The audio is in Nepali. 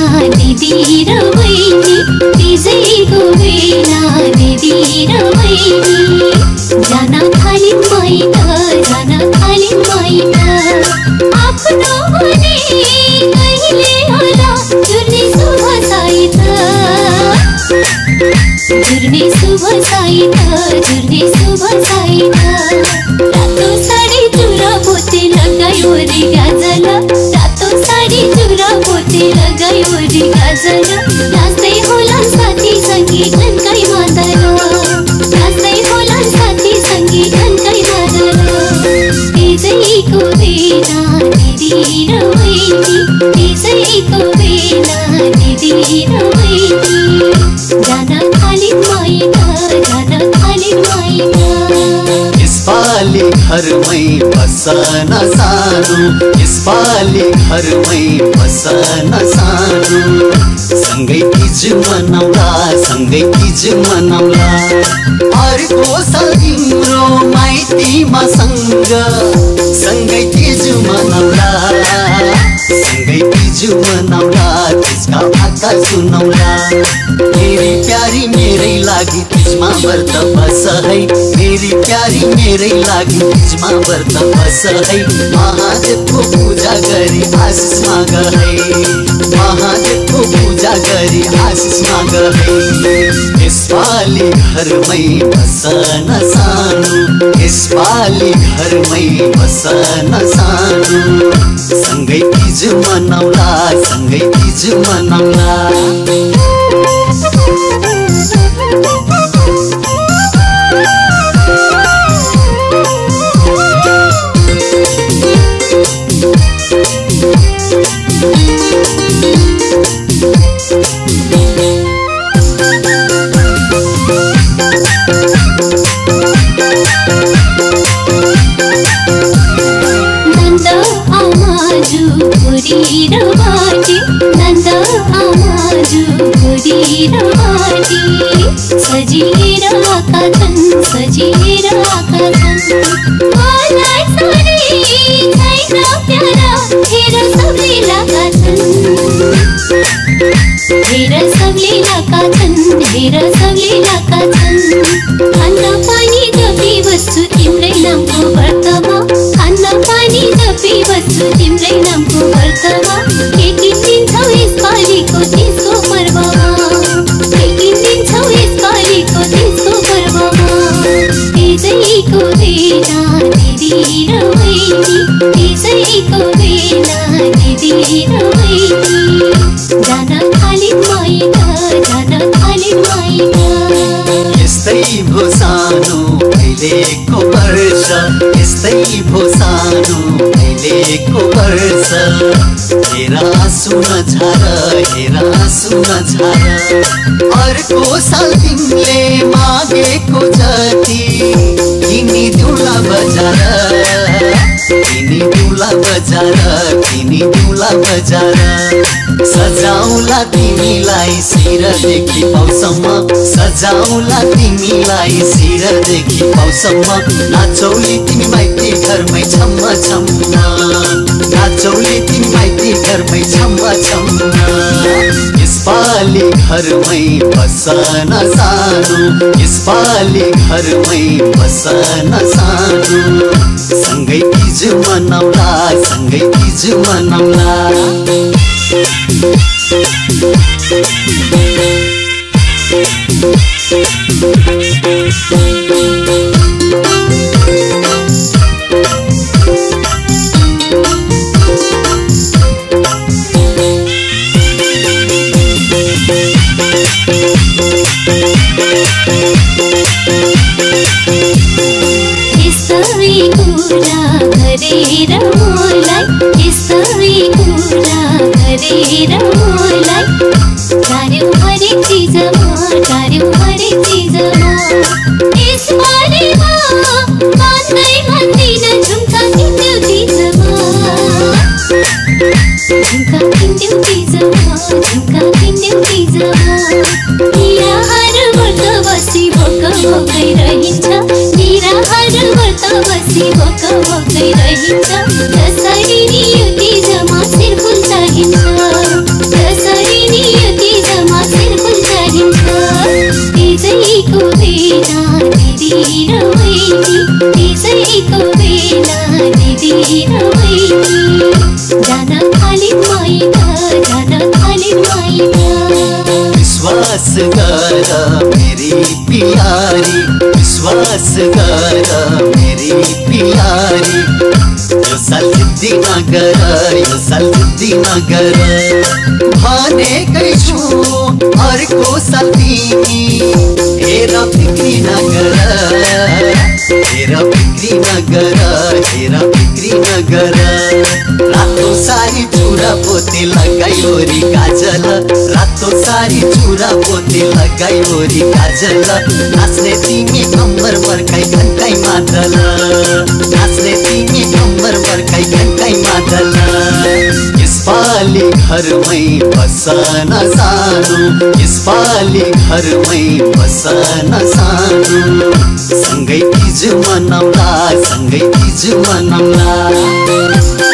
दिदी र बहिनी बिजैको बेला दिदी र बहिनी जान थालिन् मैत आफ्नो हुने कहिले होला जुर्ने शुभ साइत रातो साडी चुरा पोते लगायो रे गाजल रातो साडी चुरा पोते लगायो रे गाजल नाच्दै होला साथी सँगै घन्कै मादल नाच्दै होला साथी सँगै घन्कै मादल बिजैको बेला दिदी र बहिनी बिजैको बेला दिदी र बहिनी जान थालिन् मैत यसपालि घरमै बसन सानो यसपालि घरमै बसन सानो सँगै तीज मनाउला अर्को साल तिम्रो माइतीमा सँगै तीज मनाउला तीजका भाका सुनाउला मेरी प्यारी मेरै लागि तीजमा व्रत बस है मेरी प्यारी मेरै लागि तीजमा व्रत बस है महादेवको पूजा गरी आशिष माग है महादेवको पूजा गरी आशिष माग है यसपालि घरमै बसन सानो यसपालि घरमै बसन सानो सँगै तीज मनाउला सजिएर आका छन् मलाई साडी छैन प्यारा हेर सबले लाका छन् खाना पानी जपी बस्छु तिम्रै नामको व्रतमा खाना पानी जपी बस्छु तिम्रै नामको व्रतमा के किन्छौ यसपालिको तीजको पर्वमा बिजैको बेला दिदी र बहिनी बिजैको बेला दिदी र बहिनी जान थालिन् मैत यस्तै भो सानो अहिलेको वर्ष यस्तै भो सानो अहिलेको वर्ष हेरा सुन झार अर्को साल तिमीले मागेको जति किनी दिउला बजार सजाउला तिमीलाई शिरदेखि पाउसम्म सजाउला तिमीलाई शिरदेखि पाउसम्म नाचौली तिमी माइती घरमै छम्म नाचौली तिमी माइती घरमै छम्म यसपालि घरमै बसन सानो यसपालि घरमै बसन सानो सँगै तीज मनाउला कार्यो हरेक चीजमा यसपालिमा मान्दै भन्दिन झुम्का किन्देऊ तिजमा निराहार व्रत बसी भोक भोकै रहन्छ जसरी नि यो तिजमा शिरफुल चाहिन्छ जसरी विश्वास गर मेरी प्यारी, विश्वास गर मेरी प्यारी। यो साल जिद्दी नगर, यो साल जिद्दी नगर। भनेकै छु अर्को साल तिमी हेर बिक्री नगर, हेर बिक्री नगर, हेर बिक्री नगर। रातो सारी चुरा पोते लगाई ओरी काजल, रातो सारी चुरा पोते लगाई ओरी काजल। नाच्ने तिमी कम्मर मर्काई घन्टाई मादल, नाच्ने तिमी कम्मर मर्काई घन्टाई मादल। यसपालि घरमै बसन सानो, यसपालि घरमै बसन सानो। सँगै तीज मनाउला, सँगै तीज मनाउला।